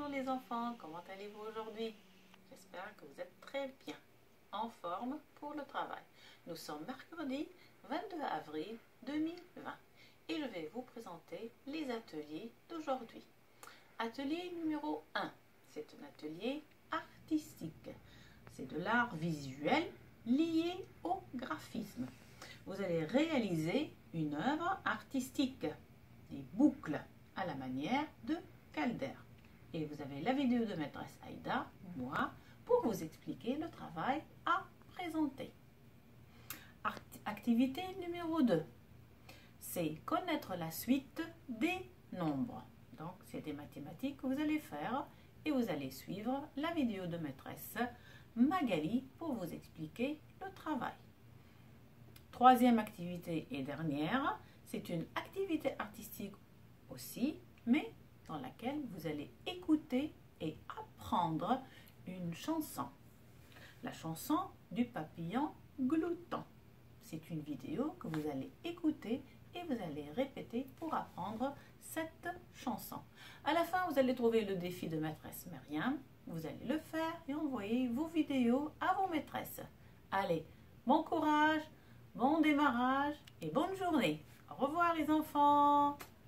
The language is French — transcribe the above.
les enfants, comment allez-vous aujourd'hui? J'espère que vous êtes très bien, en forme pour le travail. Nous sommes mercredi 22 avril 2020 et je vais vous présenter les ateliers d'aujourd'hui. Atelier numéro 1, c'est un atelier artistique. C'est de l'art visuel lié au graphisme. Vous allez réaliser une œuvre artistique, des boucles à la manière de Calder. Et vous avez la vidéo de maîtresse Aïda, moi, pour vous expliquer le travail à présenter. Activité numéro 2, c'est connaître la suite des nombres. Donc, c'est des mathématiques que vous allez faire et vous allez suivre la vidéo de maîtresse Magali pour vous expliquer le travail. Troisième activité et dernière, c'est une activité artistique aussi, mais dans laquelle vous allez écouter et apprendre une chanson. La chanson du papillon glouton. C'est une vidéo que vous allez écouter et vous allez répéter pour apprendre cette chanson. À la fin, vous allez trouver le défi de maîtresse Myriam. Vous allez le faire et envoyer vos vidéos à vos maîtresses. Allez, bon courage, bon démarrage et bonne journée. Au revoir les enfants.